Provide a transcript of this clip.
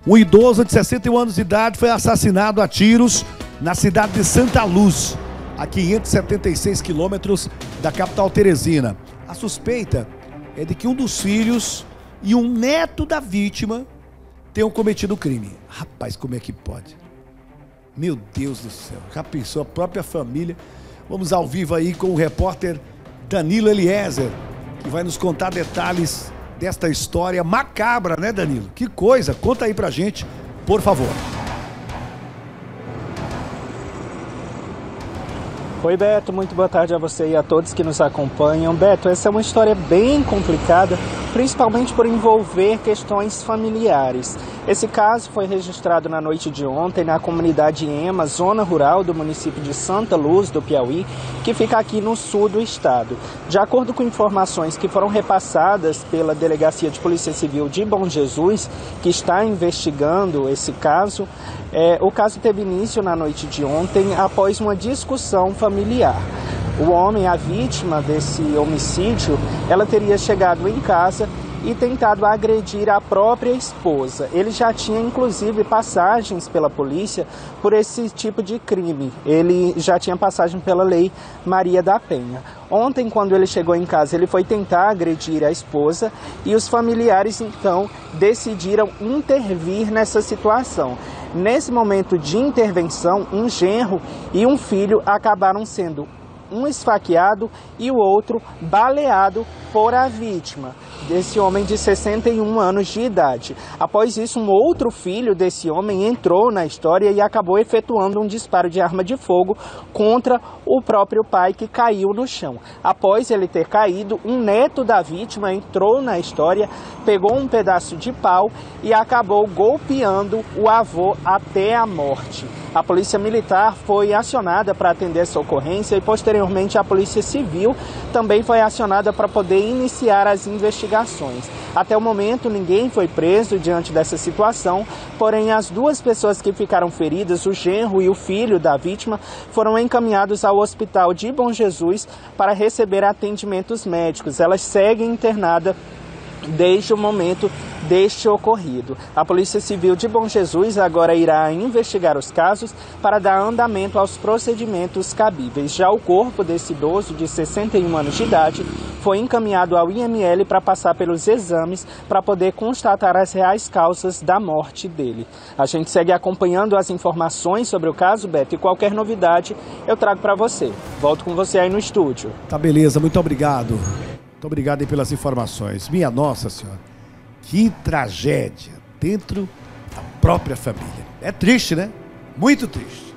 Um idoso de 61 anos de idade foi assassinado a tiros na cidade de Santa Luz, a 576 quilômetros da capital teresina. A suspeita é de que um dos filhos e um neto da vítima tenham cometido o crime. Rapaz, como é que pode? Meu Deus do céu, já pensou a própria família? Vamos ao vivo aí com o repórter Danilo Eliezer, que vai nos contar detalhes desta história macabra, né, Danilo? Que coisa, conta aí pra gente, por favor. Oi, Beto, muito boa tarde a você e a todos que nos acompanham. Beto, essa é uma história bem complicada, principalmente por envolver questões familiares. Esse caso foi registrado na noite de ontem na comunidade Ema, zona rural do município de Santa Luz, do Piauí, que fica aqui no sul do estado. De acordo com informações que foram repassadas pela Delegacia de Polícia Civil de Bom Jesus, que está investigando esse caso, o caso teve início na noite de ontem após uma discussão familiar. O homem, a vítima desse homicídio, ela teria chegado em casa e tentado agredir a própria esposa. Ele já tinha, inclusive, passagens pela polícia por esse tipo de crime. Ele já tinha passagem pela Lei Maria da Penha. Ontem, quando ele chegou em casa, ele foi tentar agredir a esposa e os familiares, então, decidiram intervir nessa situação. Nesse momento de intervenção, um genro e um filho acabaram sendo um esfaqueado e o outro baleado por a vítima, desse homem de 61 anos de idade. Após isso, um outro filho desse homem entrou na história e acabou efetuando um disparo de arma de fogo contra o próprio pai, que caiu no chão. Após ele ter caído, um neto da vítima entrou na história, pegou um pedaço de pau e acabou golpeando o avô até a morte. A Polícia Militar foi acionada para atender essa ocorrência e, posteriormente, a Polícia Civil também foi acionada para poder iniciar as investigações. Até o momento, ninguém foi preso diante dessa situação, porém, as duas pessoas que ficaram feridas, o genro e o filho da vítima, foram encaminhados ao Hospital de Bom Jesus para receber atendimentos médicos. Elas seguem internadas desde o momento deste ocorrido. A Polícia Civil de Bom Jesus agora irá investigar os casos para dar andamento aos procedimentos cabíveis. Já o corpo desse idoso de 61 anos de idade foi encaminhado ao IML para passar pelos exames para poder constatar as reais causas da morte dele. A gente segue acompanhando as informações sobre o caso, Beto, e qualquer novidade eu trago para você. Volto com você aí no estúdio. Tá, beleza, muito obrigado. Muito obrigado aí pelas informações. Minha Nossa Senhora, que tragédia dentro da própria família. É triste, né? Muito triste.